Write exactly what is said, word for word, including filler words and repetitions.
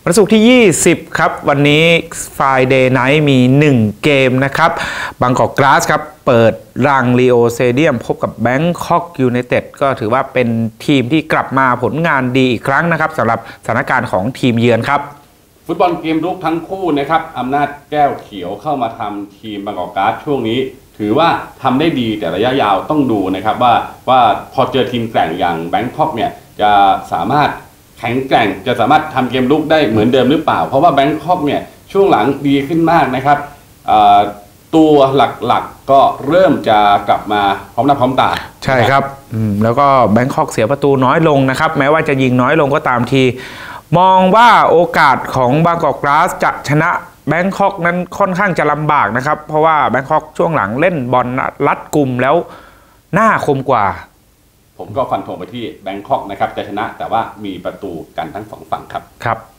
วันศุกร์ที่ ยี่สิบ ครับวันนี้ Friday Night มี หนึ่ง เกมนะครับบางกอกกราสครับเปิดรังลีโอสเตเดียมพบกับแบงคอกยูไนเต็ดก็ถือว่าเป็นทีมที่กลับมาผลงานดีอีกครั้งนะครับสำหรับสถานการณ์ของทีมเยือนครับฟุตบอลเกมรุกทั้งคู่นะครับอำนาจแก้วเขียวเข้ามาทำทีมบางกอกกราสช่วงนี้ถือว่าทำได้ดีแต่ระยะยาวต้องดูนะครับว่าว่าพอเจอทีมแกร่งอย่างแบงคอกเนี่ยจะสามารถแข็งแกร่งจะสามารถทำเกมรุกได้เหมือนเดิมหรือเปล่าเพราะว่าแบงคอกเนี่ยช่วงหลังดีขึ้นมากนะครับตัวหลักๆก็เริ่มจะกลับมาพร้อมหน้าพร้อมตาใช่ครับแล้วก็แบงคอกเสียประตูน้อยลงนะครับแม้ว่าจะยิงน้อยลงก็ตามทีมองว่าโอกาสของบางกอกกราสจะชนะแบงคอกนั้นค่อนข้างจะลำบากนะครับเพราะว่าแบงคอกช่วงหลังเล่นบอลรัดกุมแล้วหน้าคมกว่าผมก็ฟันธงไปที่แบงคอกนะครับจะชนะแต่ว่ามีประตูกันทั้งสองฝั่งครับครับ